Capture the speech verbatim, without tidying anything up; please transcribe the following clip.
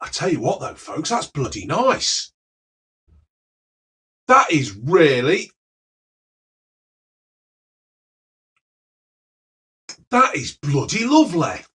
I tell you what though, folks, that's bloody nice. That is really, that is bloody lovely.